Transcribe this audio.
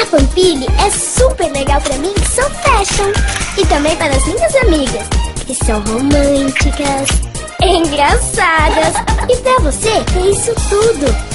Pampilha é super legal pra mim, que sou fashion. E também para as minhas amigas, que são românticas, engraçadas. E pra você, é isso tudo.